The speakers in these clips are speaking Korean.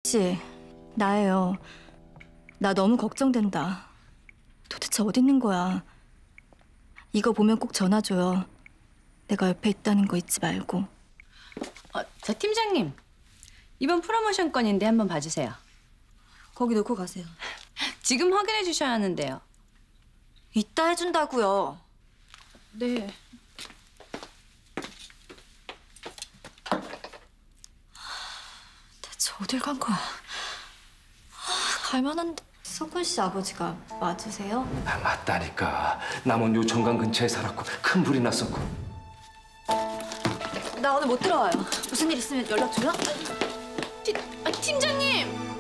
씨, 나예요. 나 너무 걱정된다. 도대체 어디 있는 거야? 이거 보면 꼭 전화 줘요. 내가 옆에 있다는 거 잊지 말고. 저 팀장님, 이번 프로모션 건인데 한번 봐주세요. 거기 놓고 가세요. 지금 확인해 주셔야 하는데요. 이따 해준다고요. 네. 대체 어딜 간 거야? 갈만한데. 석훈 씨 아버지가 맞으세요? 맞다니까. 남원 요청강 근처에 살았고 큰 불이 났었고. 나 오늘 못 들어와요. 무슨 일 있으면 연락 줘요? 팀장님!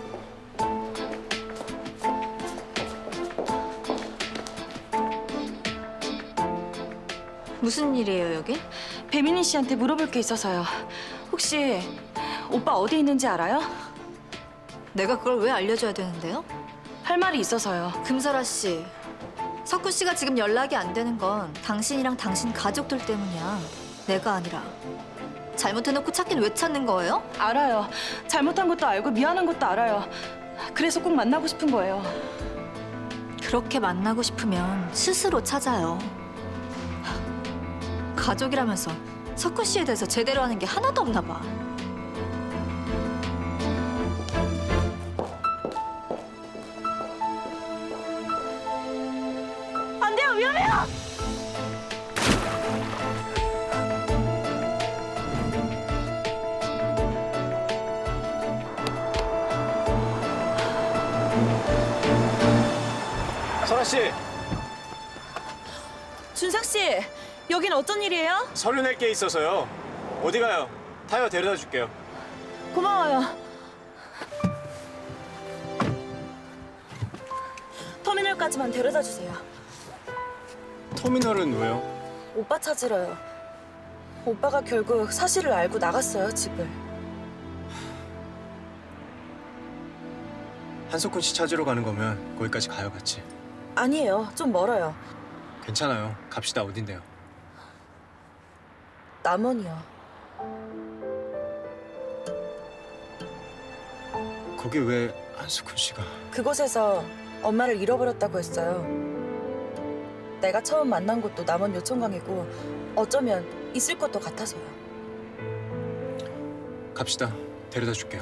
무슨 일이에요, 여기? 배민희 씨한테 물어볼 게 있어서요. 혹시 오빠 어디 있는지 알아요? 내가 그걸 왜 알려줘야 되는데요? 할 말이 있어서요. 금설아 씨, 석훈 씨가 지금 연락이 안 되는 건 당신이랑 당신 가족들 때문이야. 내가 아니라. 잘못해놓고 찾긴 왜 찾는 거예요? 알아요. 잘못한 것도 알고 미안한 것도 알아요. 그래서 꼭 만나고 싶은 거예요. 그렇게 만나고 싶으면 스스로 찾아요. 가족이라면서 석훈 씨에 대해서 제대로 하는 게 하나도 없나 봐. 안 돼요, 위험해요! 설아 씨, 준석 씨, 여긴 어쩐 일이에요? 서류 낼 게 있어서요. 어디 가요? 타요 데려다 줄게요. 고마워요. 터미널까지만 데려다 주세요. 터미널은 왜요? 오빠 찾으러요. 오빠가 결국 사실을 알고 나갔어요, 집을. 한석훈 씨 찾으러 가는 거면 거기까지 가요, 같이. 아니에요, 좀 멀어요. 괜찮아요. 갑시다. 어딘데요? 남원이요. 거기 왜 한석훈 씨가... 그곳에서 엄마를 잃어버렸다고 했어요. 내가 처음 만난 곳도 남원 요청강이고 어쩌면 있을 것도 같아서요. 갑시다. 데려다 줄게요.